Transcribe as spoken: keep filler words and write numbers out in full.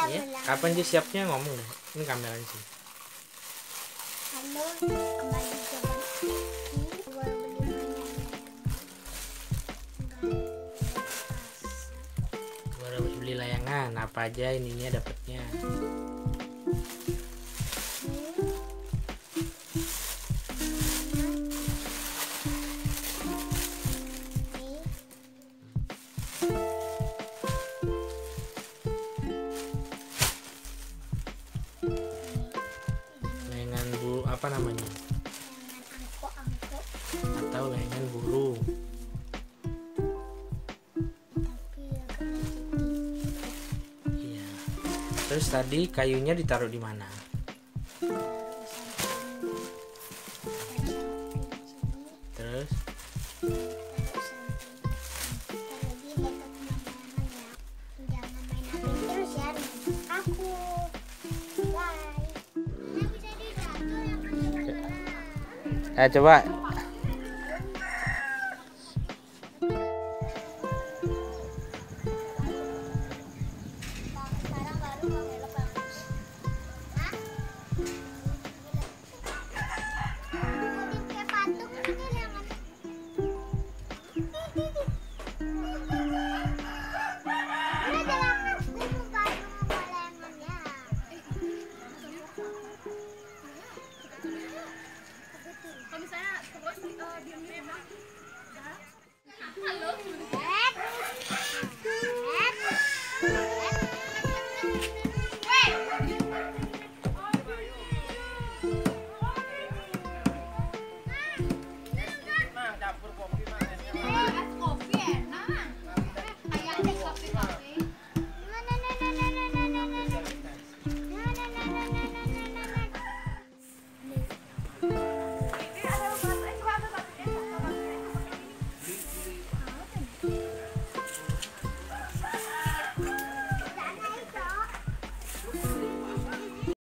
Ya, kapan sih siapnya ngomong deh. Ini kameranya sih. Halo, kembali ke Baru beli layangan, apa aja ininya dapatnya. Layangan bu apa namanya? layangan angkok-angkok, Atau layangan burung. tapi agak sedikit. Iya. Terus tadi kayunya ditaruh di mana? Taruh samping, taruh samping sini, Terus taruh samping. Kalau dia dekat kemana-mana ya, jangan main H P terus ya, dengan aku. Bye. Nah, bisa dijatuh yang ketinggalan. eh coba